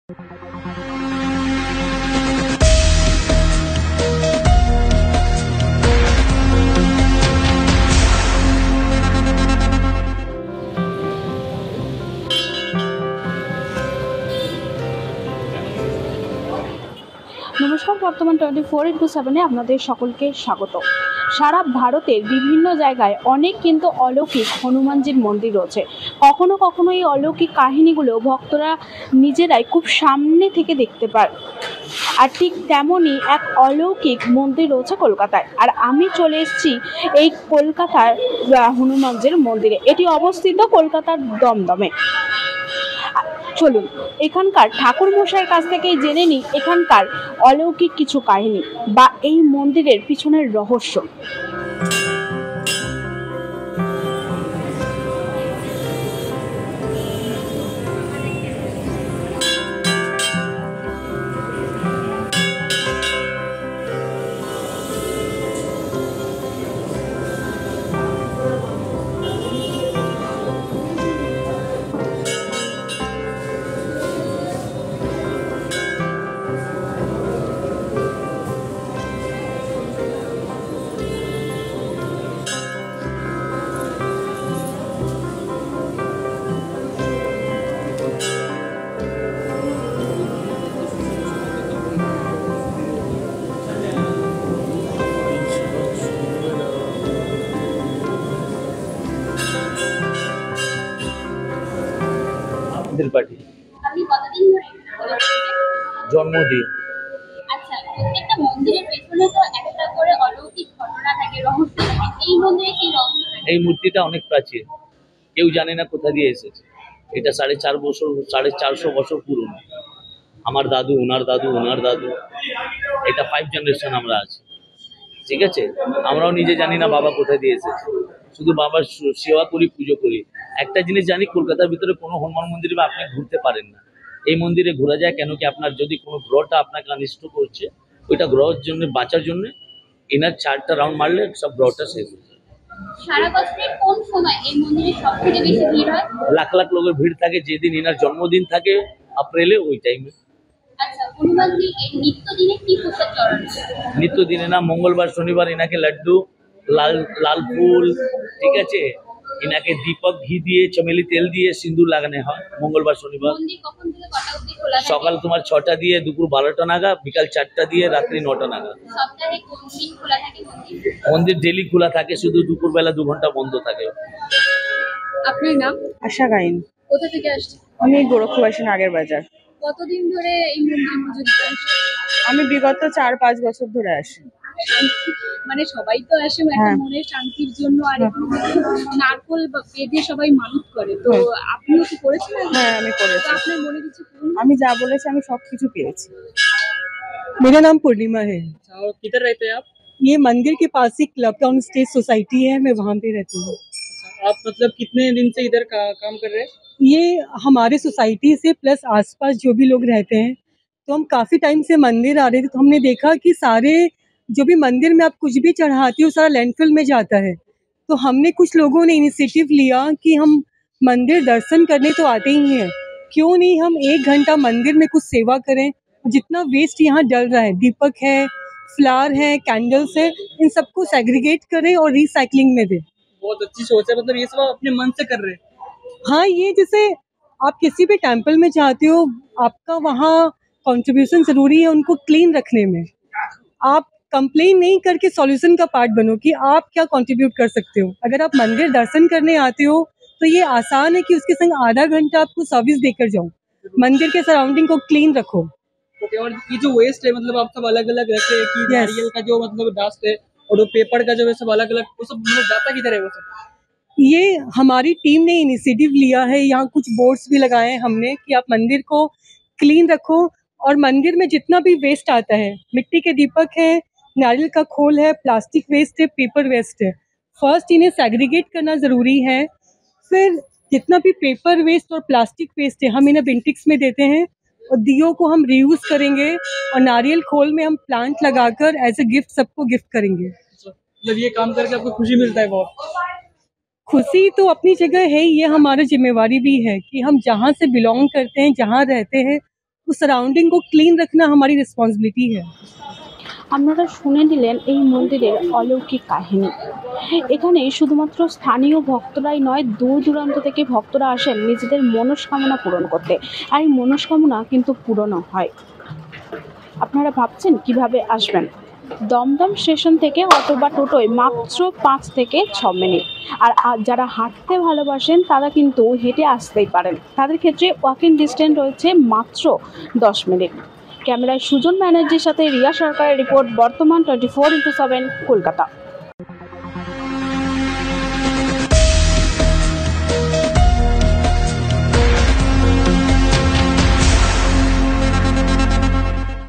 নমস্কার, বর্তমান 24x7 আপনাদের সকলকে স্বাগত। সারা ভারতের বিভিন্ন জায়গায় অনেক কিন্তু অলৌকিক হনুমানজির মন্দির রয়েছে। কখনো কখনো এই অলৌকিক কাহিনীগুলো ভক্তরা নিজেরাই খুব সামনে থেকে দেখতে পায়। আর ঠিক তেমনই এক অলৌকিক মন্দির রয়েছে কলকাতায়। আর আমি চলে এসেছি এই কলকাতার হনুমানজির মন্দিরে। এটি অবস্থিত কলকাতার দমদমে। চলুন এখানকার ঠাকুর মশাইয়ের কাছ থেকেই জেনে নিই এখানকার অলৌকিক কিছু কাহিনী বা এই মন্দিরের পিছনের রহস্য। পার্টি আপনি কতদিন ধরে জন্মদিন। আচ্ছা, প্রত্যেকটা মন্দিরের পেছনে তো একটা করে অলৌকিক ঘটনা থাকে, রহস্য থাকে। এই মন্দিরে কি রহস্য থাকে? এই মূর্তিটা অনেক প্রাচীন, কেউ জানে না কোথা দিয়ে এসেছে। এটা 450 বছর পুরনো। আমার দাদু, ওনার দাদু, ওনার দাদু, এটা 5 জেনারেশন আমরা আছি। ঠিক আছে, আমরাও নিজে জানি না বাবা কোথায় দিয়ে এসেছে। শুধু বাবার সেবা করি, পুজো করি। একটা জিনিস জানি, কলকাতার ভিতরে কোনো হনুমান মন্দিরে বা আপনি ঘুরতে পারেন না। এই মন্দিরে ঘোরা যায় কেন কি, আপনার যদি কোনো গ্রহটা আপনাকে অনিষ্ট করছে, ওইটা গ্রহের জন্য বাঁচার জন্য এনার 4টা রাউন্ড মারলে সব গ্রহটা শেষ হয়ে যায়। সারা বছরের কোন সময় এই মন্দিরে সবথেকে বেশি ভিড় হয়? লাখ লাখ লোকের ভিড় থাকে যেদিন এনার জন্মদিন থাকে, এপ্রিলে, ওই টাইমে। আচ্ছা, হনুমানজি নিত্যদিনে কি প্রসাদ চড়ানো? নিত্যদিনে না, মঙ্গলবার শনিবার এনাকে লাড্ডু, লাল ফুল, ঠিক আছে, এনাকে দীপক ঘি দিয়ে, চমেলি তেল দিয়ে সিঁদুর লাগানো হয় মঙ্গলবার শনিবার। মন্দির কখন থেকে কটা অবধি খোলা থাকে? সকাল তোমার 6টা দিয়ে, দুপুর 12টা নাগা, বিকাল 4টা দিয়ে, রাত্রি 9টা নাগা। সপ্তাহে কোন দিন খোলা থাকে মন্দির? মন্দির ডেলি খোলা থাকে, শুধু দুপুরবেলা 2 ঘন্টা বন্ধ থাকে। আপনার নাম? আশা গাইন। কোথা থেকে আসছেন? আমি গোরক্ষবাসী নাগের বাজার। কতদিন ধরে এই মন্দিরে পুজো দিতে আসছেন? আমি বিগত 4-5 বছর ধরে আসি। শান্তি, মানে সবাই তো আসে একটা মনের শান্তির জন্য, আর নারকোল বেঁধে সবাই মানত করে, তো আপনিও কি করেছেন? হ্যাঁ, আমি করেছি। আপনার মনে কিছু আমি যা বলেছি আমি সবকিছু পেয়েছি। मेरा नाम पूर्णिमा है। और किधर रहते हैं आप? ये मंदिर के पास ही क्लब टाउन स्टेट सोसाइटी है, मैं वहाँ पे रहती हूँ। आप मतलब कितने दिन से इधर काम कर रहे हैं? ये हमारे सोसाइटी से प्लस आसपास जो भी लोग रहते हैं, तो हम काफ़ी टाइम से मंदिर आ रहे थे, तो हमने देखा कि सारे जो भी मंदिर में आप कुछ भी चढ़ाते हो सारा लैंडफिल में जाता है। तो हमने कुछ लोगों ने इनिशिएटिव लिया कि हम मंदिर दर्शन करने तो आते ही हैं, क्यों नहीं हम 1 घंटा मंदिर में कुछ सेवा करें। जितना वेस्ट यहाँ डल रहा है, दीपक है, फ्लावर है, कैंडल्स है, इन सबको सेग्रीगेट करें और रिसाइकलिंग में दें। बहुत अच्छी सोच है, मतलब ये सब आप अपने मन से कर रहे हैं। हाँ, ये जैसे आप किसी भी टेम्पल में जाते हो, आपका वहाँ कंट्रीब्यूशन ज़रूरी है उनको क्लीन रखने में। आप कंप्लेन नहीं करके सॉल्यूशन का पार्ट बनो कि आप क्या कंट्रीब्यूट कर सकते हो। अगर आप मंदिर दर्शन करने आते हो तो ये आसान है कि उसके संग आधा घंटा आपको सर्विस देकर जाओ। मंदिर के सराउंडिंग को क्लीन रखो। ओके, और ये जो वेस्ट है मतलब आप सब अलग अलग रखे हैं कि नारियल का जो मतलब डस्ट है और वो पेपर का जो है सब अलग अलग, वो सब मतलब जाता किधर है वो सब? ये हमारी टीम ने इनिशिएटिव लिया है। यहाँ कुछ बोर्ड्स भी लगाए हैं हमने कि आप मंदिर को क्लीन रखो, और मंदिर में जितना भी वेस्ट आता है, मिट्टी के दीपक है, नारियल का खोल है, प्लास्टिक वेस्ट है, पेपर वेस्ट है, फर्स्ट इन्हें सेग्रीगेट करना ज़रूरी है। फिर जितना भी पेपर वेस्ट और प्लास्टिक वेस्ट है हम इन्हें बिंटिक्स में देते हैं, और दियों को हम रीयूज करेंगे, और नारियल खोल में हम प्लांट लगाकर एज ए गिफ्ट सबको गिफ्ट करेंगे। मतलब ये काम करके आपको खुशी मिलता है बहुत? खुशी तो अपनी जगह है, ये हमारी जिम्मेवारी भी है कि हम जहाँ से बिलोंग करते हैं, जहाँ रहते हैं, उस सराउंडिंग को क्लीन रखना हमारी रिस्पॉन्सिबिलिटी है। আপনারা শুনে নিলেন এই মন্দিরের অলৌকিক কাহিনী। এখানে শুধুমাত্র স্থানীয় ভক্তরাই নয়, দূর দূরান্ত থেকে ভক্তরা আসেন নিজেদের মনস্কামনা পূরণ করতে, আর এই মনস্কামনা কিন্তু পূরণও হয়। আপনারা ভাবছেন কিভাবে আসবেন? দমদম স্টেশন থেকে অটো বা টোটোয় মাত্র 5 থেকে 6 মিনিট। আর যারা হাঁটতে ভালোবাসেন তারা কিন্তু হেঁটে আসতেই পারেন, তাদের ক্ষেত্রে ওয়াকিং ডিস্টেন্স রয়েছে মাত্র 10 মিনিট। ক্যামেরায় সুজন ব্যানার্জির সাথে রিয়া সরকারের রিপোর্ট, বর্তমান 24x7 কলকাতা।